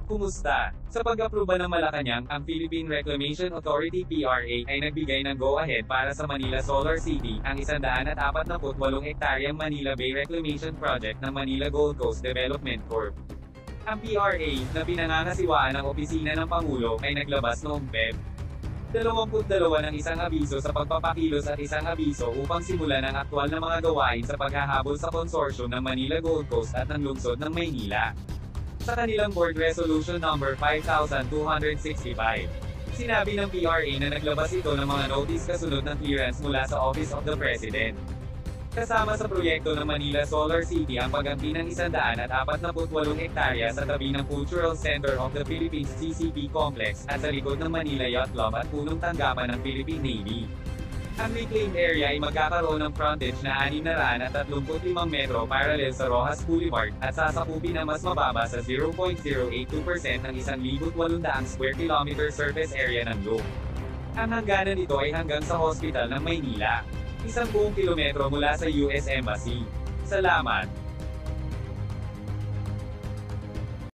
Kumusta? Sa pag-aproba ng Malacanang, ang Philippine Reclamation Authority PRA ay nagbigay ng go-ahead para sa Manila Solar City, ang 148 hektaryang Manila Bay Reclamation Project ng Manila Gold Coast Development Corp. Ang PRA, na pinangangasiwaan ng Opisina ng Pangulo, ay naglabas noong Feb. 22 ng isang abiso sa pagpapakilos at isang abiso upang simulan ang aktwal na mga gawain sa paghahabol sa konsorsyo ng Manila Gold Coast at ng lungsod ng Maynila. Sa kanilang Board Resolution No. 5265. Sinabi ng PRA na naglabas ito ng mga notice kasunod ng clearance mula sa Office of the President. Kasama sa proyekto ng Manila Solar City ang pag-ampi ng 148 hektarya sa tabi ng Cultural Center of the Philippines CCP Complex at sa likod ng Manila Yacht Club at punong tanggapan ng Philippine Navy. Ang reclaimed area ay magkakaroon ng frontage na 635 metro parallel sa Rojas Boulevard at sasakupin na mas mababa sa 0.082% ng 1,800 square kilometer surface area ng lupa. Ang hangganan nito ay hanggang sa Hospital ng Maynila. 1 buong kilometro mula sa US Embassy. Salamat!